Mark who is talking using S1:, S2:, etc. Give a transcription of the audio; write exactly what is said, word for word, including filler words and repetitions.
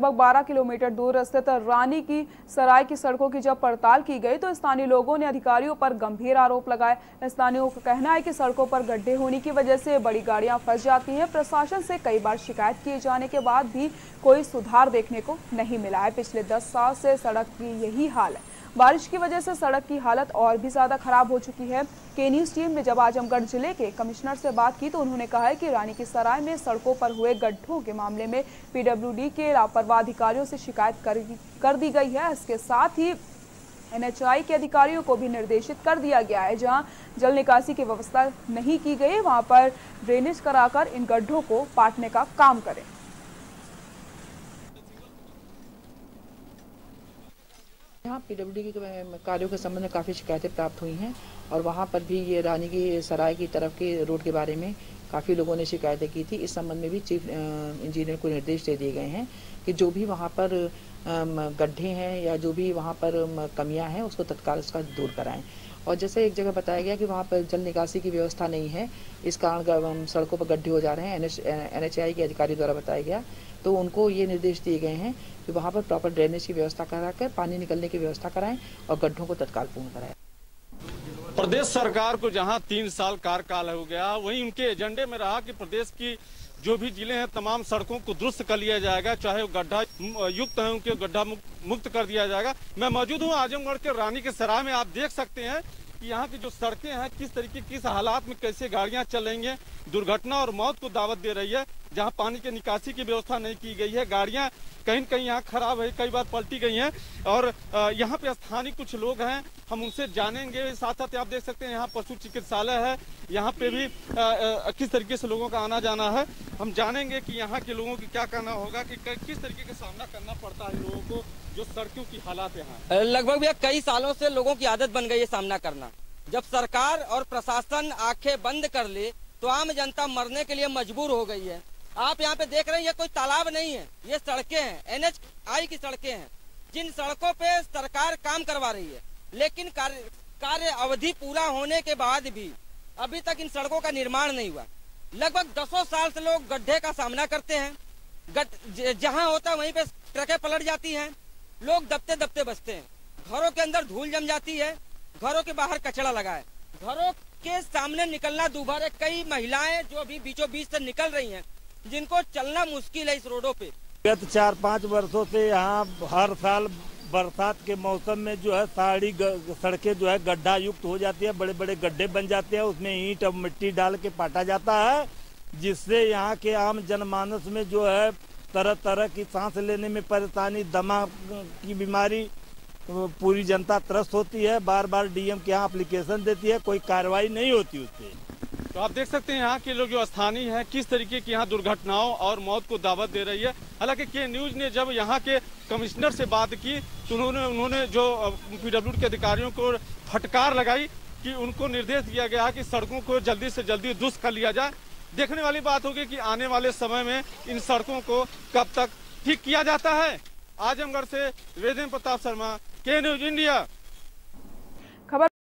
S1: लगभग बारह किलोमीटर दूर स्थित रानी की सराय की सड़कों की जब पड़ताल की गई तो स्थानीय लोगों ने अधिकारियों पर गंभीर आरोप लगाए। स्थानीयों का कहना है कि सड़कों पर गड्ढे होने की वजह से बड़ी गाड़ियां फंस जाती हैं। प्रशासन से कई बार शिकायत किए जाने के बाद भी कोई सुधार देखने को नहीं मिला है। पिछले दस साल से सड़क की यही हाल है। बारिश की वजह से सड़क की हालत और भी ज्यादा खराब हो चुकी है। के न्यूज टीम ने जब आजमगढ़ जिले के कमिश्नर से बात की तो उन्होंने कहा है कि रानी की सराय में सड़कों पर हुए गड्ढों के मामले में पीडब्ल्यूडी के लापरवाह अधिकारियों से शिकायत कर, कर दी गई है। इसके साथ ही एनएचआई के अधिकारियों को भी निर्देशित कर दिया गया है, जहां जल निकासी की व्यवस्था नहीं की गई वहां पर ड्रेनेज कराकर इन गड्ढों को पाटने का काम करें।
S2: यहाँ पीडब्ल्यूडी के कार्यों के संबंध में काफ़ी शिकायतें प्राप्त हुई हैं और वहाँ पर भी ये रानी की सराय की तरफ के रोड के बारे में काफ़ी लोगों ने शिकायतें की थी। इस संबंध में भी चीफ इंजीनियर को निर्देश दे दिए गए हैं कि जो भी वहाँ पर गड्ढे हैं या जो भी वहाँ पर कमियां हैं उसको तत्काल उसका दूर कराएं। और जैसे एक जगह बताया गया कि वहाँ पर जल निकासी की व्यवस्था नहीं है, इस कारण सड़कों पर गड्ढे हो जा रहे हैं। एन एच आई के अधिकारी द्वारा बताया गया तो उनको ये निर्देश दिए गए हैं कि वहाँ पर प्रॉपर ड्रेनेज की व्यवस्था कराकर पानी निकलने की व्यवस्था कराएं और गड्ढों को तत्काल पूर्ण कराएं।
S3: प्रदेश सरकार को जहां तीन साल कार्यकाल हो गया, वहीं उनके एजेंडे में रहा कि प्रदेश की जो भी जिले हैं तमाम सड़कों को दुरुस्त कर लिया जाएगा, चाहे वो गड्ढा युक्त है उनके गड्ढा मुक्त कर दिया जाएगा। मैं मौजूद हूं आजमगढ़ के रानी के सराय में। आप देख सकते हैं कि यहाँ की जो सड़कें हैं किस तरीके किस हालात में कैसे गाड़ियां चल रही हैं, दुर्घटना और मौत को दावत दे रही है। जहां पानी के निकासी की व्यवस्था नहीं की गई है, गाड़ियां कहीं कहीं यहाँ खराब है, कई बार पलटी गई हैं। और यहाँ पे स्थानीय कुछ लोग हैं, हम उनसे जानेंगे। साथ साथ आप देख सकते हैं यहाँ पशु चिकित्सालय है, यहाँ पे भी आ, आ, किस तरीके से लोगों का आना जाना है। हम जानेंगे कि यहाँ के लोगों की क्या कहना होगा कि किस तरीके का सामना करना पड़ता है लोगों को जो सड़कों की हालात यहाँ।
S4: लगभग भैया कई सालों से लोगों की आदत बन गई है सामना करना। जब सरकार और प्रशासन आंखें बंद कर ले तो आम जनता मरने के लिए मजबूर हो गई है। आप यहाँ पे देख रहे हैं ये कोई तालाब नहीं है, ये सड़कें हैं, एन एच आई की सड़कें हैं, जिन सड़कों पे सरकार काम करवा रही है। लेकिन कार्य कार्य अवधि पूरा होने के बाद भी अभी तक इन सड़कों का निर्माण नहीं हुआ। लगभग दसों साल से लोग गड्ढे का सामना करते हैं, जहाँ होता है वहीं पे ट्रकें पलट जाती हैं, लोग दबते दबते बचते हैं, घरों के अंदर धूल जम जाती है, घरों के बाहर कचरा लगा है, घरों के सामने निकलना दूभर है। कई महिलाएं जो अभी बीचों बीच से निकल रही हैं, जिनको चलना मुश्किल है इस रोडों पे।
S5: गत चार पाँच वर्षों से यहाँ हर साल बरसात के मौसम में जो है सारी सड़कें जो है गड्ढा युक्त हो जाती है, बड़े बड़े गड्ढे बन जाते हैं, उसमें ईंट और मिट्टी डाल के पाटा जाता है, जिससे यहाँ के आम जनमानस में जो है तरह तरह की सांस लेने में परेशानी, दमा की बीमारी, पूरी जनता त्रस्त होती है। बार बार डीएम के यहाँ एप्लीकेशन देती है, कोई कार्रवाई नहीं होती उससे।
S3: तो आप देख सकते हैं यहाँ के लोग जो स्थानीय हैं किस तरीके की यहाँ दुर्घटनाओं और मौत को दावत दे रही है। हालांकि के न्यूज ने जब यहाँ के कमिश्नर से बात की तो उन्होंने उन्होंने जो पीडब्ल्यूडी के अधिकारियों को फटकार लगाई कि उनको निर्देश दिया गया है कि सड़कों को जल्दी से जल्दी दुरुस्त कर लिया जाए। देखने वाली बात होगी कि आने वाले समय में इन सड़कों को कब तक ठीक किया जाता है। आजमगढ़ से वेदेंद्र प्रताप शर्मा, के न्यूज इंडिया।